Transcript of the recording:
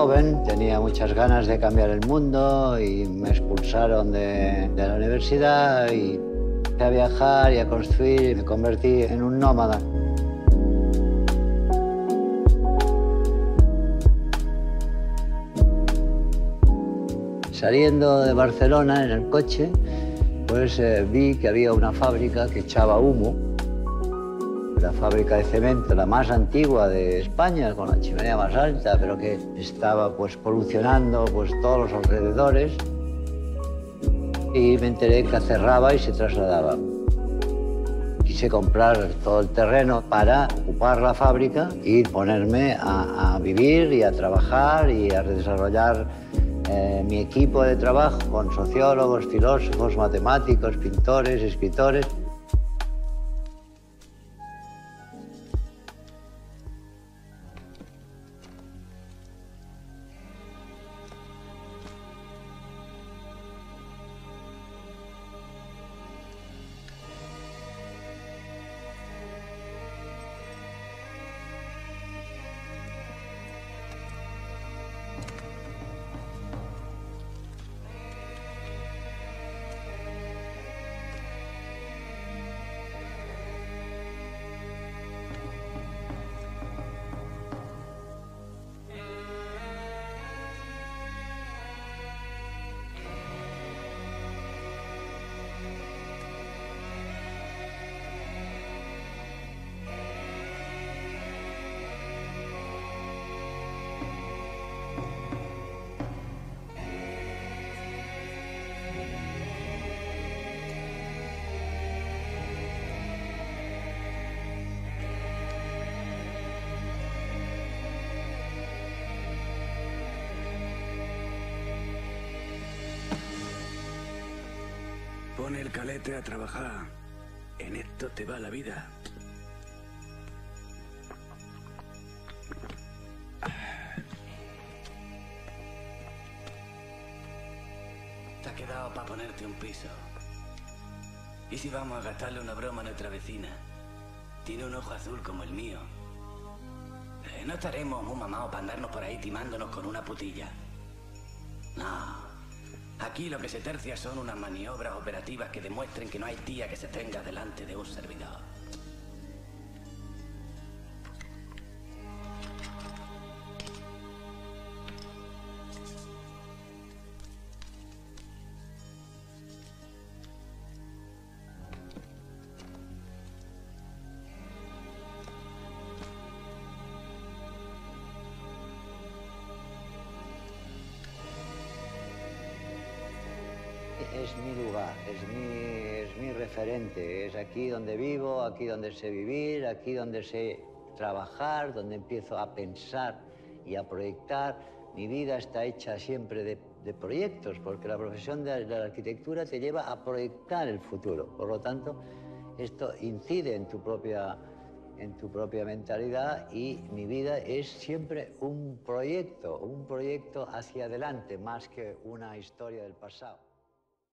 joven, tenía muchas ganas de cambiar el mundo y me expulsaron de la universidad y empecé a viajar y a construir y me convertí en un nómada. Saliendo de Barcelona en el coche, pues vi que había una fábrica que echaba humo. La fábrica de cemento, la más antigua de España, con la chimenea más alta, pero que estaba pues polucionando pues todos los alrededores. Y me enteré que cerraba y se trasladaba. Quise comprar todo el terreno para ocupar la fábrica y ponerme a vivir y a trabajar y a desarrollar mi equipo de trabajo con sociólogos, filósofos, matemáticos, pintores, escritores. Pone el calete a trabajar. En esto te va la vida. Te ha quedado para ponerte un piso. ¿Y si vamos a gastarle una broma a nuestra vecina? Tiene un ojo azul como el mío. No estaremos muy mamados para andarnos por ahí timándonos con una putilla. No. Aquí lo que se tercia son unas maniobras operativas que demuestren que no hay tía que se tenga delante de un servidor. Es mi lugar, es mi referente, es aquí donde vivo, aquí donde sé vivir, aquí donde sé trabajar, donde empiezo a pensar y a proyectar. Mi vida está hecha siempre de proyectos, porque la profesión de la arquitectura te lleva a proyectar el futuro. Por lo tanto, esto incide en tu propia mentalidad y mi vida es siempre un proyecto hacia adelante, más que una historia del pasado.